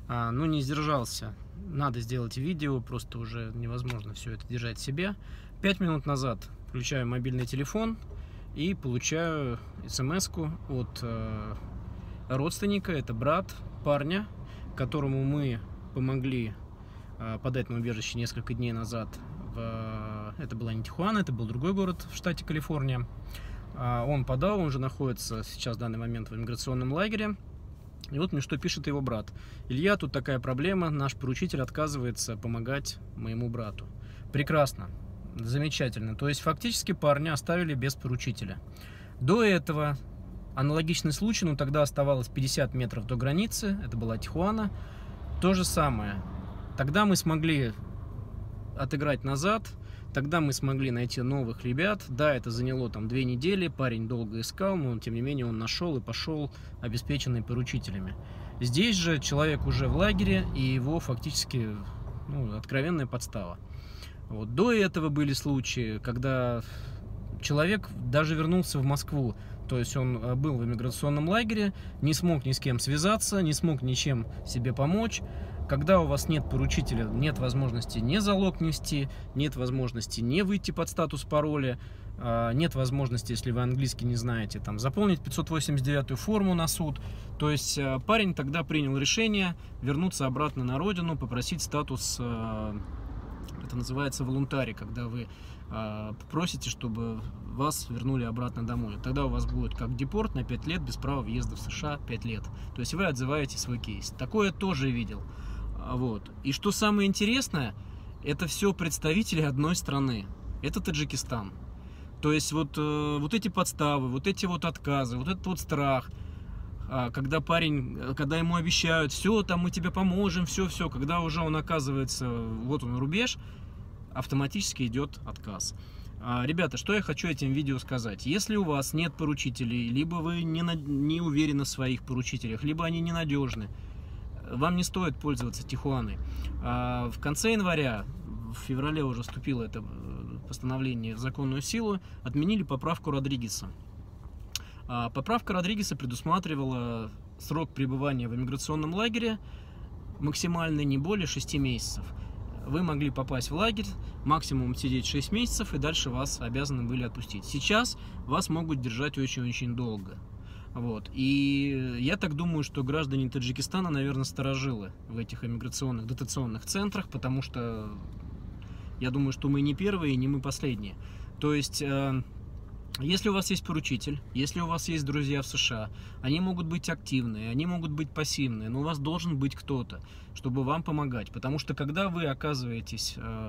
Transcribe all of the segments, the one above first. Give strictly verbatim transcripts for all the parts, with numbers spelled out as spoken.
А, ну, не сдержался. Надо сделать видео, просто уже невозможно все это держать в себе. Пять минут назад включаю мобильный телефон и получаю смс-ку от э, родственника, это брат парня, которому мы помогли э, подать на убежище несколько дней назад. В, это была не Тихуана, это был другой город в штате Калифорния. А, он подал, он же находится сейчас в данный момент в иммиграционном лагере. И вот мне что пишет его брат. Илья, тут такая проблема, наш поручитель отказывается помогать моему брату. Прекрасно, замечательно. То есть фактически парня оставили без поручителя. До этого аналогичный случай, но тогда оставалось пятьдесят метров до границы, это была Тихуана. То же самое. Тогда мы смогли отыграть назад. Тогда мы смогли найти новых ребят. Да, это заняло там две недели, парень долго искал, но тем не менее он нашел и пошел обеспеченный поручителями. Здесь же человек уже в лагере, и его фактически ну, откровенная подстава. Вот. До этого были случаи, когда человек даже вернулся в Москву. То есть он был в иммиграционном лагере, не смог ни с кем связаться, не смог ничем себе помочь. Когда у вас нет поручителя, нет возможности не залог нести, нет возможности не выйти под статус пароля, нет возможности, если вы английский не знаете, там, заполнить пятьсот восемьдесят девятую форму на суд. То есть парень тогда принял решение вернуться обратно на родину, попросить статус, это называется волонтари, когда вы просите, чтобы вас вернули обратно домой. Тогда у вас будет как депорт на пять лет без права въезда в США пять лет. То есть вы отзываете свой кейс. Такое тоже видел. Вот. И что самое интересное, это все представители одной страны. Это Таджикистан. То есть вот, вот эти подставы, вот эти вот отказы, вот этот вот страх, когда парень, когда ему обещают, все, там мы тебе поможем, все-все, когда уже он оказывается, вот он рубеж, автоматически идет отказ. Ребята, что я хочу этим видео сказать. Если у вас нет поручителей, либо вы не, на, не уверены в своих поручителях, либо они ненадежны, вам не стоит пользоваться Тихуаной. В конце января, в феврале уже вступило это постановление в законную силу, отменили поправку Родригеса. Поправка Родригеса предусматривала срок пребывания в иммиграционном лагере максимальный не более шести месяцев. Вы могли попасть в лагерь, максимум сидеть шесть месяцев, и дальше вас обязаны были отпустить. Сейчас вас могут держать очень-очень долго. Вот. И я так думаю, что граждане Таджикистана, наверное, старожилы в этих иммиграционных дотационных центрах, потому что я думаю, что мы не первые и не мы последние. То есть, э, если у вас есть поручитель, если у вас есть друзья в США, они могут быть активные, они могут быть пассивные, но у вас должен быть кто-то, чтобы вам помогать. Потому что когда вы оказываетесь э,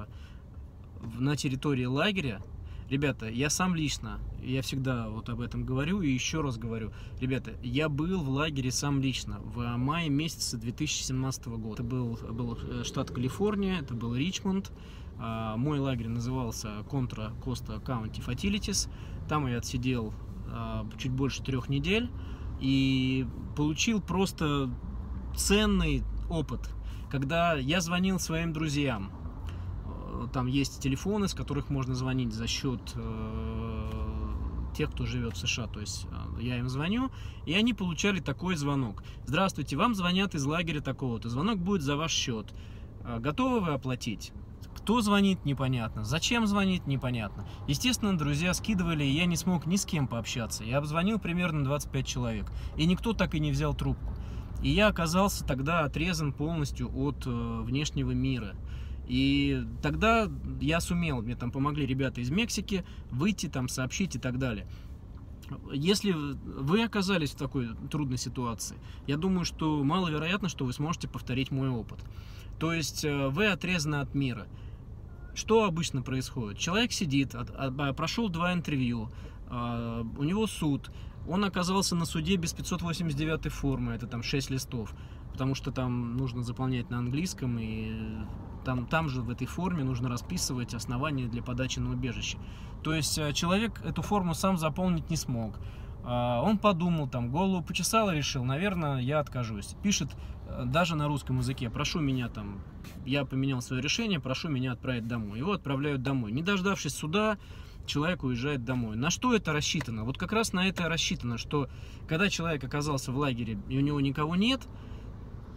на территории лагеря, ребята, я сам лично, я всегда вот об этом говорю и еще раз говорю, ребята, я был в лагере сам лично в мае месяце две тысячи семнадцатого года. Это был, был штат Калифорния, это был Ричмонд. Мой лагерь назывался Контра Коста Каунти Фатилитис. Там я отсидел чуть больше трех недель и получил просто ценный опыт, когда я звонил своим друзьям. Там есть телефоны, с которых можно звонить за счет э, тех, кто живет в США. То есть э, я им звоню, и они получали такой звонок. Здравствуйте, вам звонят из лагеря такого-то. Звонок будет за ваш счет. Э, готовы вы оплатить? Кто звонит, непонятно. Зачем звонит, непонятно. Естественно, друзья скидывали, и я не смог ни с кем пообщаться. Я обзвонил примерно двадцать пять человек, и никто так и не взял трубку. И я оказался тогда отрезан полностью от э, внешнего мира. И тогда я сумел, мне там помогли ребята из Мексики, выйти, там, сообщить и так далее. Если вы оказались в такой трудной ситуации, я думаю, что маловероятно, что вы сможете повторить мой опыт. То есть вы отрезаны от мира. Что обычно происходит? Человек сидит, прошел два интервью, у него суд, он оказался на суде без пятьсот восемьдесят девятой формы, это там шесть листов, потому что там нужно заполнять на английском, и там, там же в этой форме нужно расписывать основания для подачи на убежище. То есть человек эту форму сам заполнить не смог. Он подумал, там, голову почесал и решил, наверное, я откажусь. Пишет даже на русском языке: прошу меня там, я поменял свое решение, прошу меня отправить домой. Его отправляют домой. Не дождавшись суда, человек уезжает домой. На что это рассчитано? Вот как раз на это рассчитано, что когда человек оказался в лагере и у него никого нет,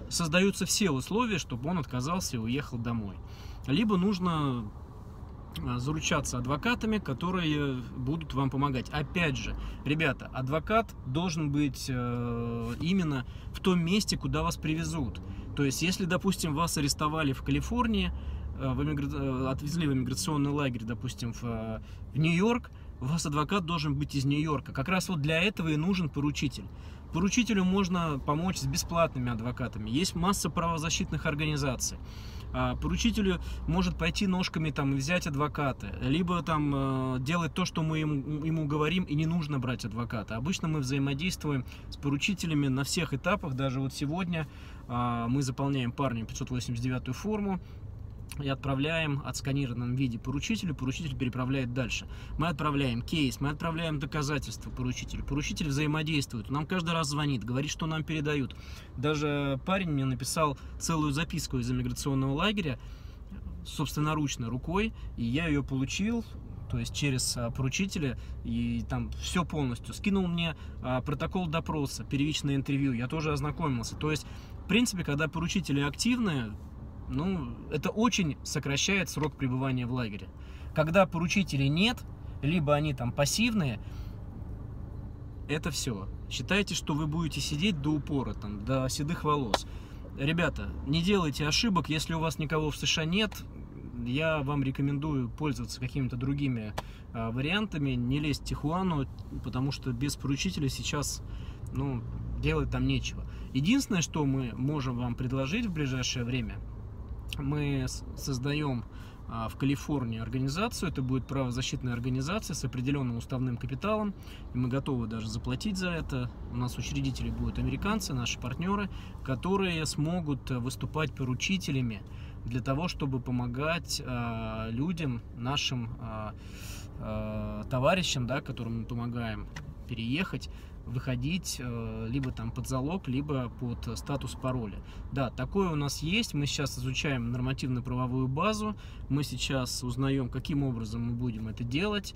создаются все условия, чтобы он отказался и уехал домой. Либо нужно заручаться адвокатами, которые будут вам помогать. Опять же, ребята, адвокат должен быть э, именно в том месте, куда вас привезут. То есть, если, допустим, вас арестовали в Калифорнии, э, в эмигра... отвезли в иммиграционный лагерь, допустим, в, в Нью-Йорк, у вас адвокат должен быть из Нью-Йорка. Как раз вот для этого и нужен поручитель. Поручителю можно помочь с бесплатными адвокатами. Есть масса правозащитных организаций. Поручителю может пойти ножками там и взять адвоката, либо там э, делать то, что мы ему, ему говорим, и не нужно брать адвоката. Обычно мы взаимодействуем с поручителями на всех этапах. Даже вот сегодня э, мы заполняем парню пятьсот восемьдесят девятую форму и отправляем в отсканированном виде поручителю, поручитель переправляет дальше. Мы отправляем кейс, мы отправляем доказательства поручителю. Поручитель взаимодействует, нам каждый раз звонит, говорит, что нам передают. Даже парень мне написал целую записку из иммиграционного лагеря, собственноручно, рукой, и я ее получил, то есть через а, поручителя, и там все полностью. Скинул мне а, протокол допроса, первичное интервью, я тоже ознакомился. То есть, в принципе, когда поручители активные, ну, это очень сокращает срок пребывания в лагере. Когда поручителей нет, либо они там пассивные, это все. Считайте, что вы будете сидеть до упора, там, до седых волос. Ребята, не делайте ошибок, если у вас никого в США нет, я вам рекомендую пользоваться какими-то другими а, вариантами, не лезть в Тихуану, потому что без поручителя сейчас, ну, делать там нечего. Единственное, что мы можем вам предложить в ближайшее время, мы создаем в Калифорнии организацию, это будет правозащитная организация с определенным уставным капиталом, и мы готовы даже заплатить за это. У нас учредители будут американцы, наши партнеры, которые смогут выступать поручителями для того, чтобы помогать э, людям, нашим э, э, товарищам, да, которым мы помогаем переехать, выходить э, либо там под залог, либо под статус пароля. Да, такое у нас есть. Мы сейчас изучаем нормативно-правовую базу. Мы сейчас узнаем, каким образом мы будем это делать.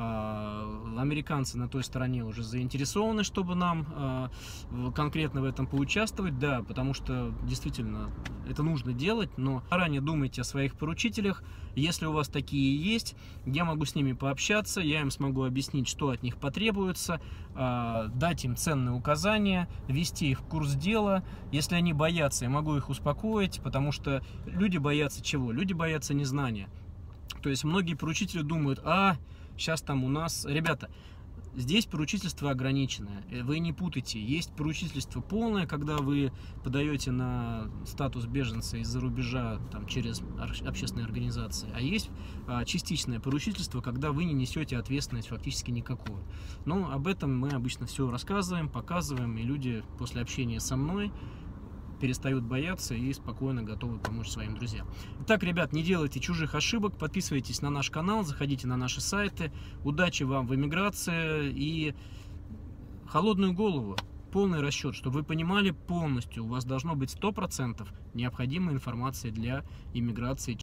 Э, американцы на той стороне уже заинтересованы, чтобы нам э, конкретно в этом поучаствовать. Да, потому что действительно это нужно делать, но заранее думайте о своих поручителях. Если у вас такие есть, я могу с ними пообщаться, я им смогу объяснить, что от них потребуется, э, дать им ценные указания, ввести их в курс дела. Если они боятся, я могу их успокоить, потому что люди боятся чего? Люди боятся незнания. То есть многие поручители думают, а, сейчас там у нас... Ребята, здесь поручительство ограниченное, вы не путайте. Есть поручительство полное, когда вы подаете на статус беженца из-за рубежа там, через общественные организации, а есть а, частичное поручительство, когда вы не несете ответственность фактически никакую. Но об этом мы обычно все рассказываем, показываем, и люди после общения со мной перестают бояться и спокойно готовы помочь своим друзьям. Итак, ребят, не делайте чужих ошибок, подписывайтесь на наш канал, заходите на наши сайты. Удачи вам в эмиграции и холодную голову, полный расчет, чтобы вы понимали полностью, у вас должно быть сто процентов необходимой информации для иммиграции.